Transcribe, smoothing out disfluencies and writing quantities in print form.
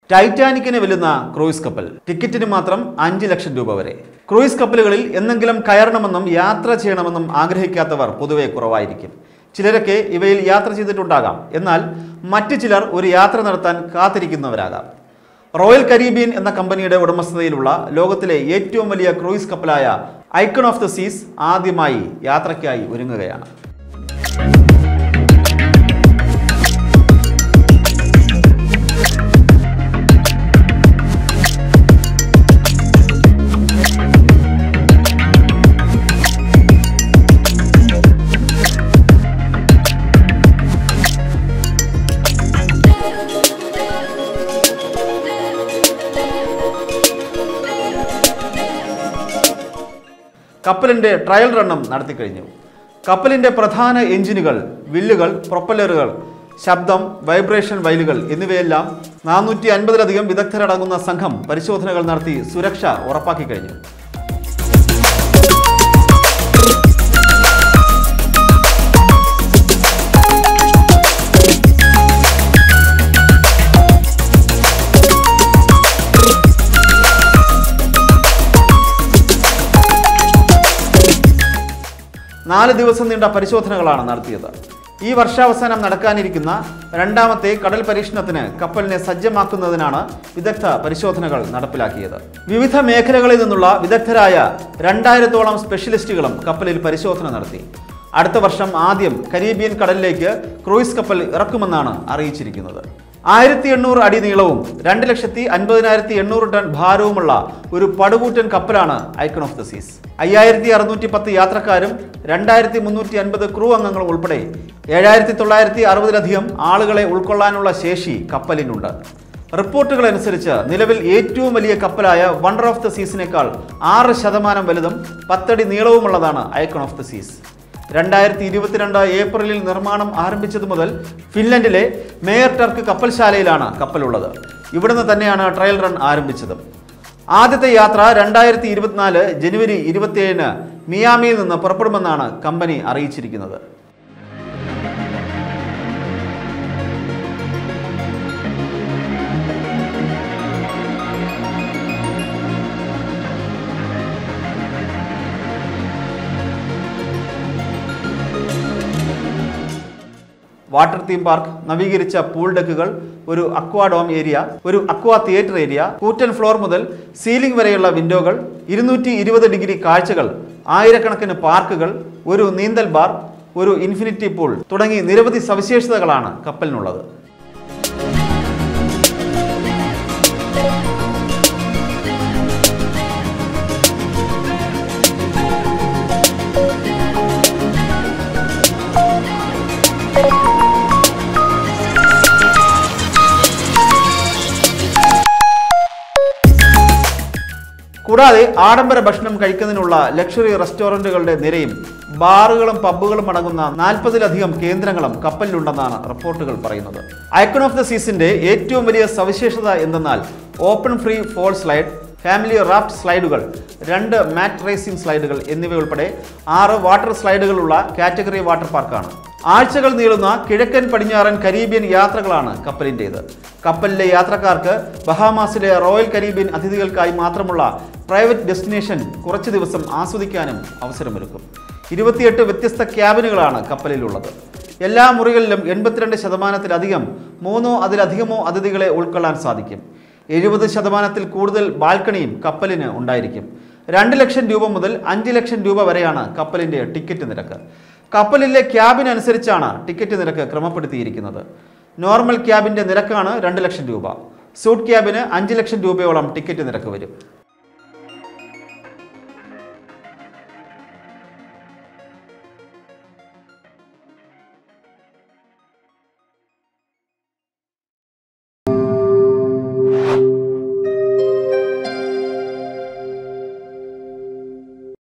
ടൈറ്റാനിക്കിന് വെല്ലുന്ന ക്രൂയിസ് കപ്പൽ ടിക്കറ്റിന് മാത്രം 5 ലക്ഷം രൂപ വരെ. ക്രൂയിസ് കപ്പലുകളിൽ എന്നെങ്കിലും കയറണമെന്നും യാത്ര ചെയ്യണമെന്നും ആഗ്രഹിക്കാത്തവർ പൊതുവെ കുറവായിരിക്കും. ചിലരൊക്കെ ഇവയിൽ യാത്ര ചെയ്തിട്ടുണ്ടാകാം. എന്നാൽ മറ്റു ചിലർ ഒരു യാത്ര നടത്താൻ കാത്തിരിക്കുന്നവരാകാം. റോയൽ കരീബിയൻ എന്ന കമ്പനിയുടെ ഉടമസ്ഥതയിലുള്ള ലോകത്തിലെ ഏറ്റവും വലിയ ക്രൂയിസ് കപ്പലായ ഐക്കൺ ഓഫ് ദ സീസ് ആദ്യമായി യാത്രയ്ക്കായി ഒരുങ്ങുകയാണ്. കപ്പലിന്റെ ട്രയൽ റണ്ണും നടത്തിക്കഴിഞ്ഞു. കപ്പലിന്റെ പ്രധാന എഞ്ചിനുകൾ, വില്ലുകൾ, പ്രൊപ്പല്ലറുകൾ, ശബ്ദം, വൈബ്രേഷൻ വയലുകൾ എന്നിവയെല്ലാം 450-ലധികം വിദഗ്ധരടങ്ങുന്ന സംഘം പരിശോധനകൾ നടത്തി സുരക്ഷ ഉറപ്പാക്കി കഴിഞ്ഞു. നാല് ദിവസം നീണ്ട പരിശോധനകളാണ് നടത്തിയത്. ഈ വർഷാവസാനം നടക്കാനിരിക്കുന്ന രണ്ടാമത്തെ കടൽ പരീക്ഷണത്തിന് കപ്പലിനെ സജ്ജമാക്കുന്നതിനാണ് വിദഗ്ധ പരിശോധനകൾ നടപ്പിലാക്കിയത്. വിവിധ മേഖലകളിൽ നിന്നുള്ള വിദഗ്ധരായ 2000-ഓളം സ്പെഷ്യലിസ്റ്റുകളും കപ്പലിൽ പരിശോധന നടത്തി. അടുത്ത വർഷം ആദ്യം കരീബിയൻ കടലിലേക്ക് ക്രൂയിസ് കപ്പൽ ഇറക്കുമെന്നാണ് അറിയിച്ചിരിക്കുന്നത്. 1800 അടി നീളവും 2,50,800 ടൺ ഭാരവുമുള്ള ഒരു പടുകൂറ്റൻ കപ്പലാണ് ഐക്കൺ ഓഫ് ദ സീസ്. 5610 യാത്രക്കാരും 2350 ക്രൂ അംഗങ്ങളും ഉൾപ്പെടെ 7960-ലധികം ആളുകളെ ഉൾക്കൊള്ളാനുള്ള ശേഷി കപ്പലിനുണ്ട്. റിപ്പോർട്ടുകൾ അനുസരിച്ച് നിലവിൽ ഏറ്റവും വലിയ കപ്പലായ വണ്ടർ ഓഫ് ദ സീസിനേക്കാൾ 6% വലുതും 10 അടി നീളവുമുള്ളതാണ് ഐക്കൺ ഓഫ് ദ സീസ്. 2022 ഏപ്രിലിൽ നിർമ്മാണം ആരംഭിച്ചതു മുതൽ ഫിൻലൻഡിലെ മേയർ ടർക്ക് കപ്പൽശാലയിലാണ് കപ്പലുള്ളത്. ഇവിടുന്ന് തന്നെയാണ് ട്രയൽ റൺ ആരംഭിച്ചത്. ആദ്യത്തെ യാത്ര 2024 ജനുവരി 27-ന് മിയാമിയിൽ നിന്ന് പുറപ്പെടുമെന്നാണ് കമ്പനി അറിയിച്ചിരിക്കുന്നത്. വാട്ടർ തീം പാർക്ക്, നവീകരിച്ച പൂൾ ഡെക്കുകൾ, ഒരു അക്വാഡോം ഏരിയ, ഒരു അക്വാ തിയേറ്റർ ഏരിയ, കൂറ്റൻ ഫ്ലോർ മുതൽ സീലിംഗ് വരെയുള്ള വിൻഡോകൾ, 220 ഡിഗ്രി കാഴ്ചകൾ, ആയിരക്കണക്കിന് പാർക്കുകൾ, ഒരു നീന്തൽ ബാർ, ഒരു ഇൻഫിനിറ്റി പൂൾ തുടങ്ങി നിരവധി സവിശേഷതകളാണ് കപ്പലിനുള്ളത്. കൂടാതെ ആഡംബര ഭക്ഷണം കഴിക്കുന്നതിനുള്ള ലക്ഷറി റെസ്റ്റോറൻറ്റുകളുടെ നിരയും ബാറുകളും പബ്ബുകളും അടങ്ങുന്ന 40-ലധികം കേന്ദ്രങ്ങളും കപ്പലിലുണ്ടെന്നാണ് റിപ്പോർട്ടുകൾ പറയുന്നത്. ഐക്കൺ ഓഫ് ദ സീസിന്റെ ഏറ്റവും വലിയ സവിശേഷത എന്തെന്നാൽ open free fall slide, family raft സ്ലൈഡുകൾ, 2 മാറ്റ് റേസിംഗ് സ്ലൈഡുകൾ എന്നിവയുൾപ്പെടെ 6 വാട്ടർ സ്ലൈഡുകളുള്ള കാറ്റഗറി വാട്ടർ പാർക്കാണ്. ആഴ്ചകൾ നീളുന്ന കിഴക്കൻ പടിഞ്ഞാറൻ കരീബിയൻ യാത്രകളാണ് കപ്പലിൻ്റേത്. കപ്പലിലെ യാത്രക്കാർക്ക് ബഹാമാസിലെ റോയൽ കരീബിയൻ അതിഥികൾക്കായി മാത്രമുള്ള പ്രൈവറ്റ് ഡെസ്റ്റിനേഷൻ കുറച്ച് ദിവസം ആസ്വദിക്കാനും അവസരമൊരുക്കും. 28 വ്യത്യസ്ത ക്യാബിനുകളാണ് കപ്പലിലുള്ളത്. എല്ലാ മുറികളിലും 82%-ലധികം 3-ഓ അതിലധികമോ അതിഥികളെ ഉൾക്കൊള്ളാൻ സാധിക്കും. 70%-ൽ കൂടുതൽ ബാൽക്കണിയും കപ്പലിന് ഉണ്ടായിരിക്കും. 2 ലക്ഷം രൂപ മുതൽ 5 ലക്ഷം രൂപ വരെയാണ് കപ്പലിൻ്റെ ടിക്കറ്റ് നിരക്ക്. കപ്പലിലെ ക്യാബിന് അനുസരിച്ചാണ് ടിക്കറ്റ് നിരക്ക് ക്രമപ്പെടുത്തിയിരിക്കുന്നത്. നോർമൽ ക്യാബിൻ്റെ നിരക്കാണ് 2 ലക്ഷം രൂപ. സൂട്ട് ക്യാബിന് 5 ലക്ഷം രൂപയോളം ടിക്കറ്റ് നിരക്ക് വരും.